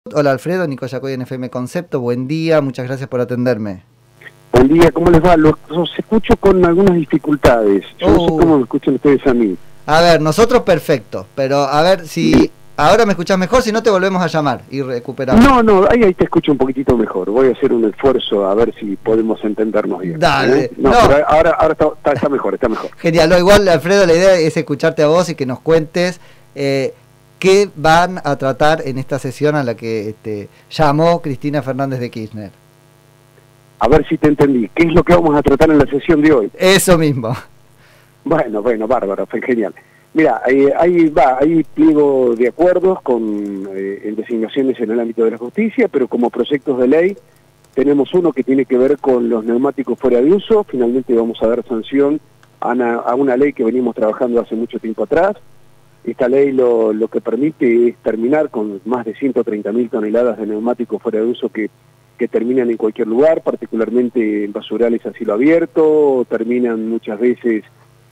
Hola Alfredo, Nico Yacoy en FM Concepto, buen día, muchas gracias por atenderme. Buen día, ¿cómo les va? Los escucho con algunas dificultades, yo no sé cómo me escuchan ustedes a mí. A ver, nosotros perfecto, pero a ver si ahora me escuchás mejor, si no te volvemos a llamar y recuperamos. No, ahí te escucho un poquitito mejor, voy a hacer un esfuerzo a ver si podemos entendernos bien. Dale. No. Pero ahora está mejor, está mejor. Genial, no, igual Alfredo, la idea es escucharte a vos y que nos cuentes qué van a tratar en esta sesión a la que llamó Cristina Fernández de Kirchner. A ver si te entendí, ¿qué es lo que vamos a tratar en la sesión de hoy? Eso mismo. Bueno, bárbaro, fue genial. Mira, hay pliego de acuerdos en designaciones en el ámbito de la justicia, pero como proyectos de ley tenemos uno que tiene que ver con los neumáticos fuera de uso. Finalmente vamos a dar sanción a una ley que venimos trabajando hace mucho tiempo atrás. Esta ley lo que permite es terminar con más de 130.000 toneladas de neumáticos fuera de uso que terminan en cualquier lugar, particularmente en basurales a cielo abierto, terminan muchas veces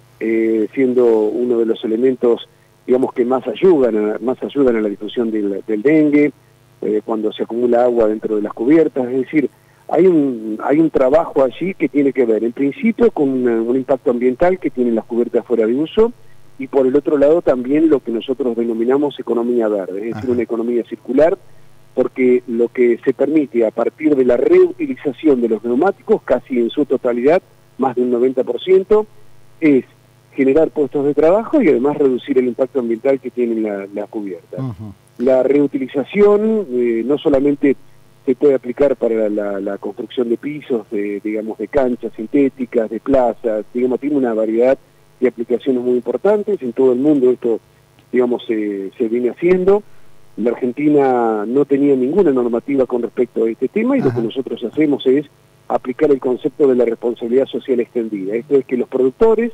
siendo uno de los elementos, digamos, que más ayudan a la difusión del dengue, cuando se acumula agua dentro de las cubiertas. Es decir, hay un trabajo allí que tiene que ver, en principio, con un impacto ambiental que tienen las cubiertas fuera de uso, y por el otro lado también lo que nosotros denominamos economía verde, es decir, una economía circular, porque lo que se permite a partir de la reutilización de los neumáticos, casi en su totalidad, más de un 90%, es generar puestos de trabajo y además reducir el impacto ambiental que tienen la cubierta. La reutilización no solamente se puede aplicar para la construcción de pisos, de canchas sintéticas, de plazas, tiene una variedad de aplicaciones muy importantes. En todo el mundo esto, se viene haciendo. La Argentina no tenía ninguna normativa con respecto a este tema y lo que nosotros hacemos es aplicar el concepto de la responsabilidad social extendida. Esto es que los productores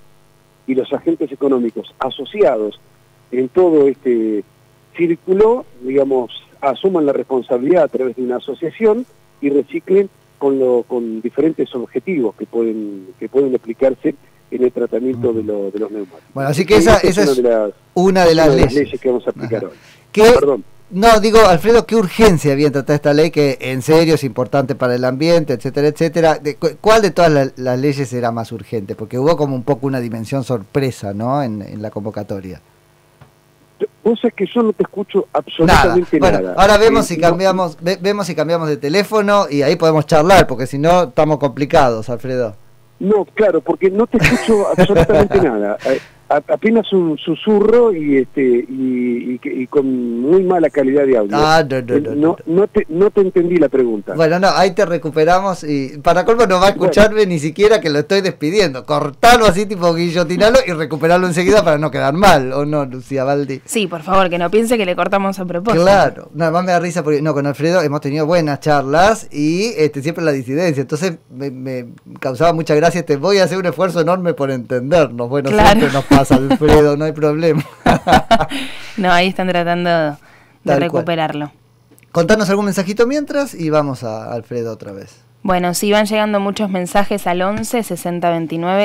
y los agentes económicos asociados en todo este círculo, asuman la responsabilidad a través de una asociación y reciclen con diferentes objetivos que pueden aplicarse en el tratamiento de los neumáticos. Bueno, así que esa es una de las leyes que vamos a aplicar hoy. Perdón. No, digo, Alfredo, qué urgencia había en tratar esta ley que en serio es importante para el ambiente, etcétera, etcétera. ¿Cuál de todas las leyes era más urgente? Porque hubo como un poco una dimensión sorpresa, ¿no?, en la convocatoria. Vos sabés que yo no te escucho absolutamente nada. Bueno, ahora vemos si cambiamos de teléfono y ahí podemos charlar, porque si no estamos complicados, Alfredo. No, claro, porque no te escucho absolutamente nada. Apenas un susurro y con muy mala calidad de audio. No te entendí la pregunta. Bueno, no, ahí te recuperamos y para colmo no va a escucharme ni siquiera que lo estoy despidiendo. Cortalo así, tipo guillotinalo y recuperarlo enseguida para no quedar mal, ¿o no, Lucía Baldi? Sí, por favor, que no piense que le cortamos a propósito. Claro, nada más me da risa porque con Alfredo hemos tenido buenas charlas y siempre la disidencia, entonces me causaba mucha gracia. Voy a hacer un esfuerzo enorme por entendernos. Bueno, claro. Siempre nos pasa, Alfredo, no hay problema. No, ahí están tratando de recuperarlo. Contanos algún mensajito mientras y vamos a Alfredo otra vez. Bueno, sí, van llegando muchos mensajes al 11 60 29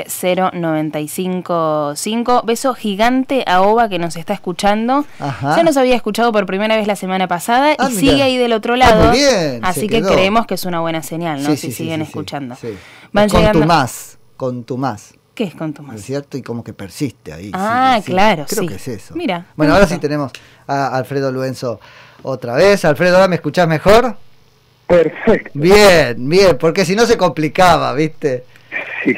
095 5. Beso gigante a Oba, que nos está escuchando. Ya nos había escuchado por primera vez la semana pasada y sigue ahí del otro lado. Muy bien, así que creemos que es una buena señal, ¿no? Si siguen escuchando. Van llegando... Contumaz. ¿Qué es contumaz? ¿Es cierto? Y como que persiste ahí. Claro, Creo que es eso. Mira. Bueno, ahora sí tenemos a Alfredo Luenzo otra vez. Alfredo, ¿ahora me escuchás mejor? Perfecto. Bien, porque si no se complicaba, ¿viste? Sí,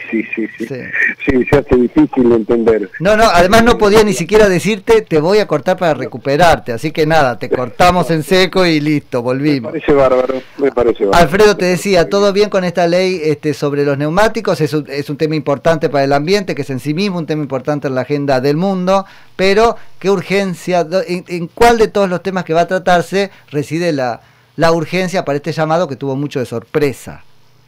se hace difícil de entender. No, además no podía ni siquiera decirte te voy a cortar para recuperarte, así que nada, te cortamos en seco y listo, volvimos. Me parece bárbaro. Alfredo, te decía, todo bien con esta ley sobre los neumáticos, es un tema importante para el ambiente, que es en sí mismo un tema importante en la agenda del mundo, pero qué urgencia, ¿en cuál de todos los temas que va a tratarse reside la urgencia para este llamado que tuvo mucho de sorpresa?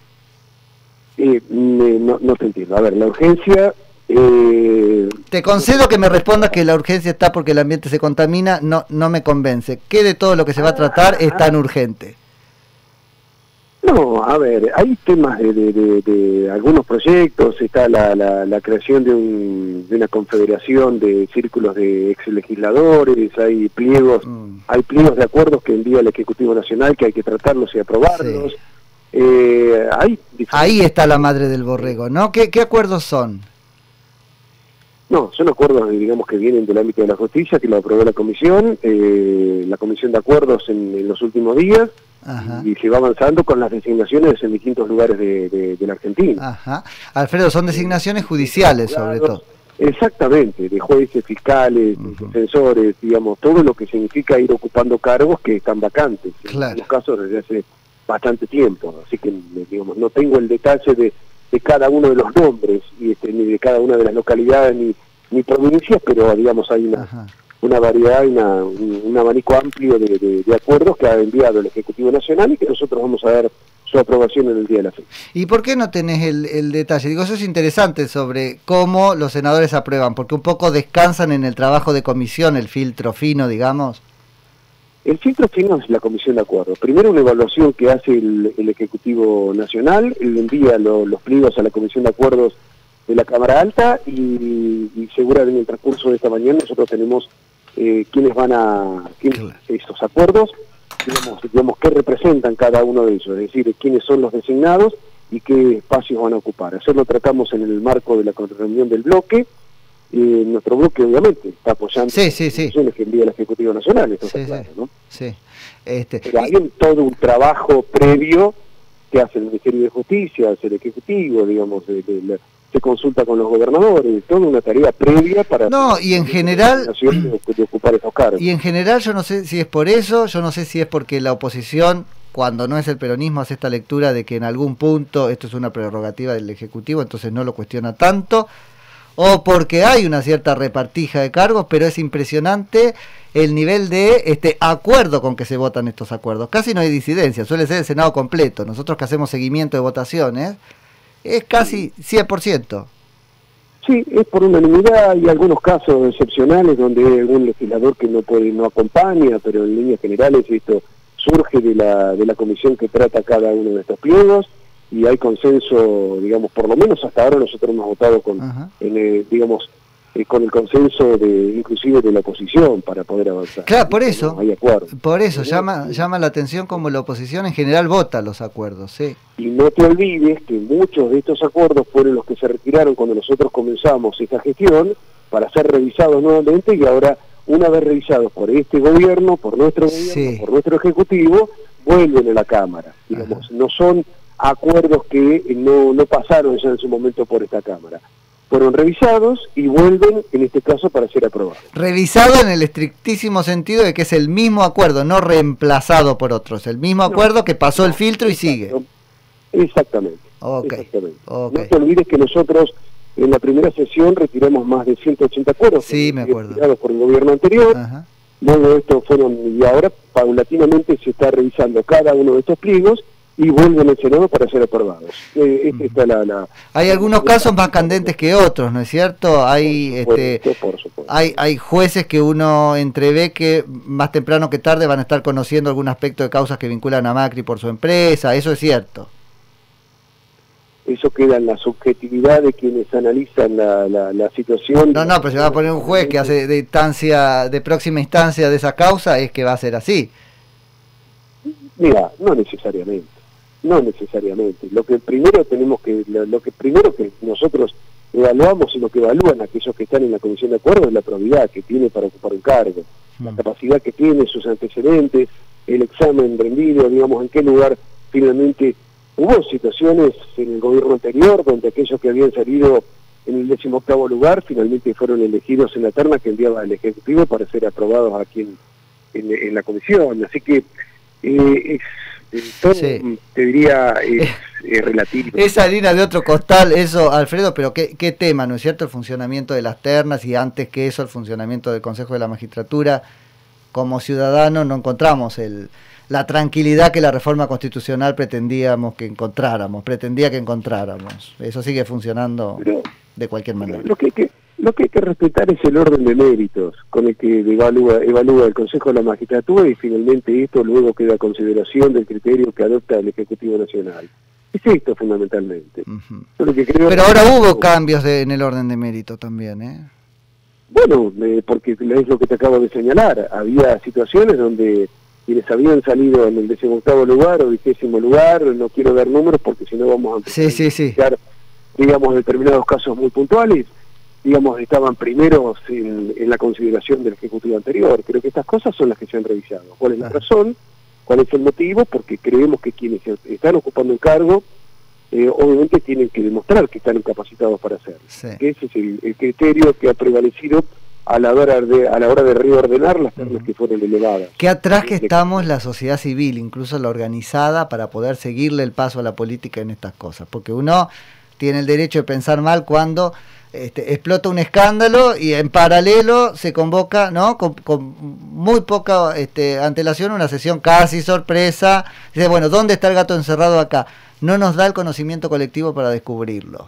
No te entiendo. A ver, la urgencia... Te concedo que me respondas que la urgencia está porque el ambiente se contamina, no me convence. ¿Qué de todo lo que se va a tratar es tan urgente? No, a ver, hay temas de algunos proyectos, está la creación de una confederación de círculos de ex legisladores, hay pliegos de acuerdos que envía el Ejecutivo Nacional que hay que tratarlos y aprobarlos. Sí. Ahí está la madre del borrego, ¿no? ¿Qué acuerdos son? No, son acuerdos, digamos, que vienen del ámbito de la justicia, que lo aprobó la comisión de acuerdos en los últimos días. Ajá. Y se va avanzando con las designaciones en distintos lugares de la Argentina. Ajá. Alfredo, son designaciones judiciales sobre todo. Exactamente, de jueces, fiscales, defensores, digamos, todo lo que significa ir ocupando cargos que están vacantes, claro. En los casos desde hace bastante tiempo, así que, digamos, no tengo el detalle de cada uno de los nombres, ni de cada una de las localidades, ni provincias, pero, digamos, hay una variedad, un abanico amplio de acuerdos que ha enviado el Ejecutivo Nacional y que nosotros vamos a dar su aprobación en el día de la fecha. ¿Y por qué no tenés el detalle? Digo, eso es interesante sobre cómo los senadores aprueban, porque un poco descansan en el trabajo de comisión, el filtro fino, digamos. El filtro fino es la comisión de acuerdos. Primero una evaluación que hace el Ejecutivo Nacional, él envía los pliegos a la comisión de acuerdos de la Cámara Alta y seguramente en el transcurso de esta mañana nosotros tenemos estos acuerdos, digamos qué representan cada uno de ellos, es decir, quiénes son los designados y qué espacios van a ocupar. Eso lo tratamos en el marco de la reunión del bloque. Nuestro bloque obviamente está apoyando las decisiones que envía el Ejecutivo Nacional, esto está claro, ¿no? Sí. Pero hay todo un trabajo previo que hace el Ministerio de Justicia, hace el Ejecutivo, digamos, se consulta con los gobernadores, toda una tarea previa para... No, y en general... de ocupar esos cargos. Y en general yo no sé si es por eso, yo no sé si es porque la oposición, cuando no es el peronismo, hace esta lectura de que en algún punto esto es una prerrogativa del Ejecutivo, entonces no lo cuestiona tanto, o porque hay una cierta repartija de cargos, pero es impresionante el nivel de acuerdo con que se votan estos acuerdos. Casi no hay disidencia, suele ser el Senado completo. Nosotros que hacemos seguimiento de votaciones, es casi 100%. Sí, es por unanimidad. Hay algunos casos excepcionales donde hay algún legislador que no acompaña, pero en líneas generales esto surge de la comisión que trata cada uno de estos pliegos y hay consenso, digamos, por lo menos hasta ahora nosotros hemos votado con el consenso inclusive de la oposición para poder avanzar. Claro, por eso, no hay acuerdo. Por eso llama la atención como la oposición en general vota los acuerdos, sí. Y no te olvides que muchos de estos acuerdos fueron los que se retiraron cuando nosotros comenzamos esta gestión para ser revisados nuevamente y ahora, una vez revisados por este gobierno, por nuestro gobierno, por nuestro Ejecutivo, vuelven a la Cámara. Digamos, no son acuerdos que no pasaron ya en su momento por esta Cámara. Fueron revisados y vuelven, en este caso, para ser aprobados. Revisado en el estrictísimo sentido de que es el mismo acuerdo, no reemplazado por otros. El mismo acuerdo que pasó el filtro y sigue. Exactamente. Exactamente. No te olvides que nosotros en la primera sesión retiramos más de 180 acuerdos. Sí, me acuerdo. Retirados por el gobierno anterior. Luego estos y ahora paulatinamente se está revisando cada uno de estos pliegos y vuelven al Senado para ser aprobados. Hay algunos casos más candentes que otros, ¿no es cierto? Hay por supuesto. Hay jueces que uno entrevé que más temprano que tarde van a estar conociendo algún aspecto de causas que vinculan a Macri por su empresa, eso es cierto. Eso queda en la subjetividad de quienes analizan la situación. No, pero se va a poner un juez que hace de próxima instancia de esa causa, es que va a ser así. Mira, no necesariamente. Lo que primero que nosotros evaluamos y lo que evalúan aquellos que están en la comisión de acuerdo es la probidad que tiene para ocupar un cargo, la capacidad que tiene, sus antecedentes, el examen rendido, digamos, en qué lugar finalmente. Hubo situaciones en el gobierno anterior donde aquellos que habían salido en el 18º lugar finalmente fueron elegidos en la terna que enviaba el Ejecutivo para ser aprobados aquí en la comisión, así que todo, te diría, es relativo. Es harina de otro costal eso, Alfredo, pero qué tema, ¿no es cierto? El funcionamiento de las ternas y antes que eso el funcionamiento del Consejo de la Magistratura. Como ciudadanos no encontramos la tranquilidad que la reforma constitucional pretendía que encontráramos. Eso sigue funcionando de cualquier manera. Lo que hay que respetar es el orden de méritos con el que evalúa el Consejo de la Magistratura y finalmente esto luego queda a consideración del criterio que adopta el Ejecutivo Nacional. Es esto fundamentalmente. Lo que creo. Pero ahora hubo cambios en el orden de mérito también, ¿eh? Bueno, porque es lo que te acabo de señalar. Había situaciones donde quienes habían salido en el 18º lugar o 20º lugar, no quiero dar números porque si no vamos a empezar digamos, determinados casos muy puntuales, digamos, estaban primeros en la consideración del Ejecutivo anterior. Creo que estas cosas son las que se han revisado. ¿Cuál es la razón? ¿Cuál es el motivo? Porque creemos que quienes están ocupando el cargo, obviamente tienen que demostrar que están capacitados para hacerlo. Sí. Ese es el criterio que ha prevalecido a la hora de reordenar las ternas que fueron elevadas. Qué atrás que estamos la sociedad civil, incluso la organizada, para poder seguirle el paso a la política en estas cosas. Porque uno tiene el derecho de pensar mal cuando explota un escándalo y en paralelo se convoca, ¿no? Con muy poca antelación una sesión casi sorpresa. Dice, bueno, ¿dónde está el gato encerrado acá? No nos da el conocimiento colectivo para descubrirlo.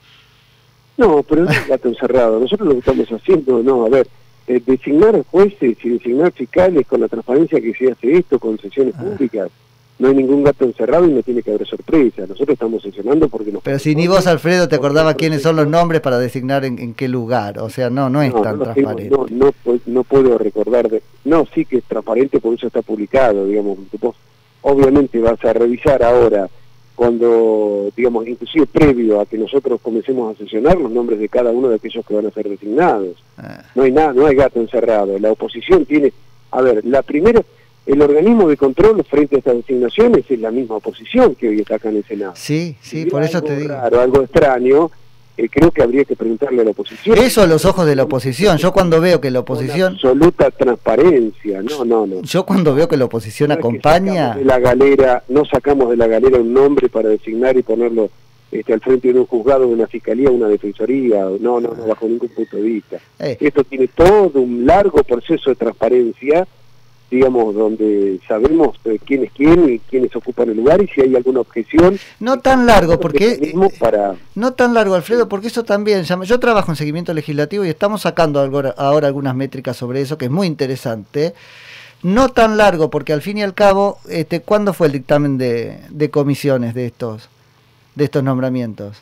No, pero no es gato encerrado. Nosotros lo que estamos haciendo, designar jueces y designar fiscales con la transparencia que se hace esto, con sesiones públicas. No hay ningún gato encerrado y no tiene que haber sorpresa. Nosotros estamos sesionando porque nos... Pero si ni vos, Alfredo, te acordabas quiénes son los nombres para designar en qué lugar. O sea, no es tan transparente. No puedo recordar. No, sí que es transparente, por eso está publicado, digamos. Vos obviamente vas a revisar ahora, cuando, digamos, inclusive previo a que nosotros comencemos a sesionar los nombres de cada uno de aquellos que van a ser designados. No hay nada, no hay gato encerrado. La oposición tiene... la primera... El organismo de control frente a estas designaciones es la misma oposición que hoy está acá en el Senado. Sí, por eso te digo. Raro, algo extraño, creo que habría que preguntarle a la oposición. Eso a los ojos de la oposición. Yo cuando veo que la oposición... Con absoluta transparencia, no. Yo cuando veo que la oposición acompaña... No sacamos de la galera un nombre para designar y ponerlo al frente de un juzgado, de una fiscalía, una defensoría, no, bajo ningún punto de vista. Esto tiene todo un largo proceso de transparencia, digamos, donde sabemos quién es quién y quiénes ocupan el lugar y si hay alguna objeción. No tan largo, porque no tan largo, Alfredo, porque eso también, yo trabajo en seguimiento legislativo y estamos sacando ahora algunas métricas sobre eso, que es muy interesante. No tan largo, porque al fin y al cabo, ¿cuándo fue el dictamen de comisiones de estos nombramientos?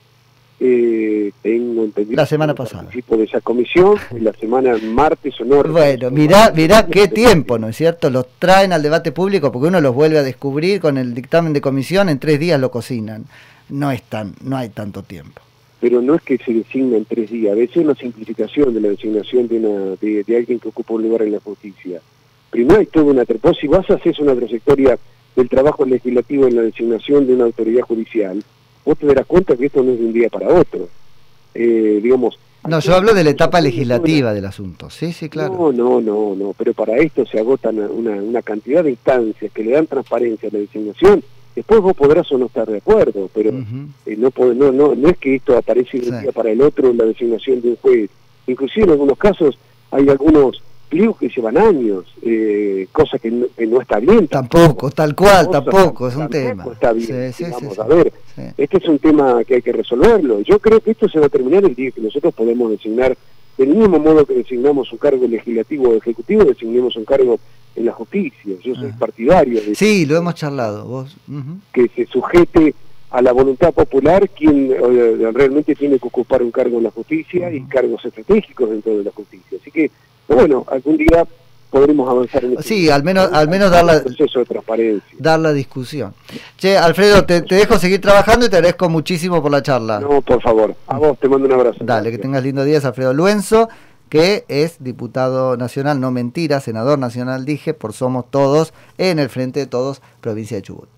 Tengo entendido la semana pasada. Participo de esa comisión, la semana martes o no. Bueno, mirá qué tiempo, ¿no es cierto? Los traen al debate público porque uno los vuelve a descubrir con el dictamen de comisión, en 3 días lo cocinan. No hay tanto tiempo. Pero no es que se designa en 3 días, a veces es una simplificación de la designación de alguien que ocupa un lugar en la justicia. Primero hay toda una si vas a hacer una trayectoria del trabajo legislativo en la designación de una autoridad judicial, vos te darás cuenta que esto no es de un día para otro. No, yo hablo de la etapa legislativa del asunto. Sí, claro. No, pero para esto se agotan una cantidad de instancias que le dan transparencia a la designación. Después vos podrás o no estar de acuerdo, pero no es que esto aparece de un día para el otro en la designación de un juez. Inclusive en algunos casos hay algunos pliegos que llevan años, cosa que no está bien. Tampoco, tampoco, es un tema. Está bien, este es un tema que hay que resolverlo. Yo creo que esto se va a terminar el día que nosotros podemos designar, del mismo modo que designamos un cargo legislativo o ejecutivo, designemos un cargo en la justicia. Yo soy partidario de sí, lo hemos charlado, vos. Que se sujete a la voluntad popular quien realmente tiene que ocupar un cargo en la justicia y cargos estratégicos dentro de la justicia. Así que bueno, algún día podremos avanzar en sí, al menos dar proceso de transparencia. Dar la discusión. Che, Alfredo, te dejo seguir trabajando y te agradezco muchísimo por la charla. No, por favor. A vos te mando un abrazo. Dale, que tengas lindo día. Es Alfredo Luenzo, que es diputado nacional, no mentira, senador nacional, dije, por Somos Todos, en el Frente de Todos, provincia de Chubut.